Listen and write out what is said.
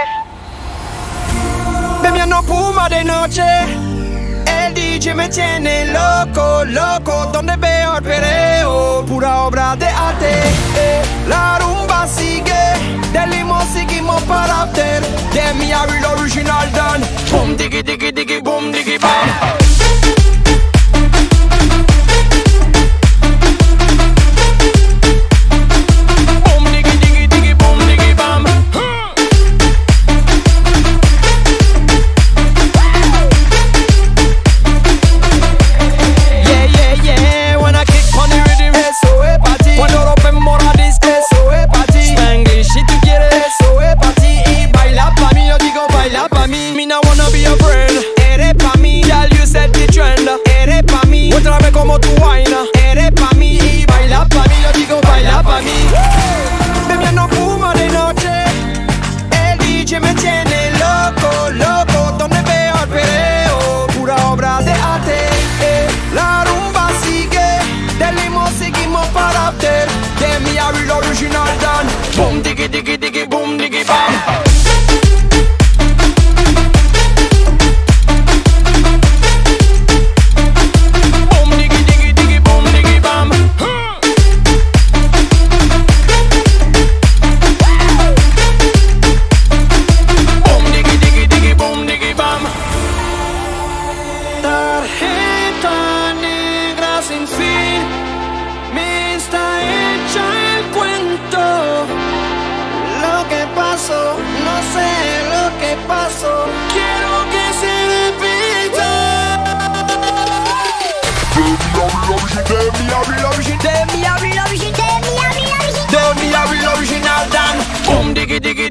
Bebiendo puma de noche, el DJ me tiene loco, loco. Donde veo el perreo, pura obra de arte. La rumba sigue, del limo seguimos para after. De mi abril original done. Boom diggy diggy diggy boom diggy bam. Otra vez como tu vaina, eres pa' mí y baila pa' mí, yo digo baila pa' mí. Bebiendo puma de noche, el DJ me tiene loco, loco. Donde veo el perreo, pura obra de arte. La rumba sigue, del limo seguimos para after. De mi abril original done. Boom diggy diggy diggy boom diggy bam. No sé lo que pasó, quiero que se repita. De mi abril original dan. Boom diggy diggy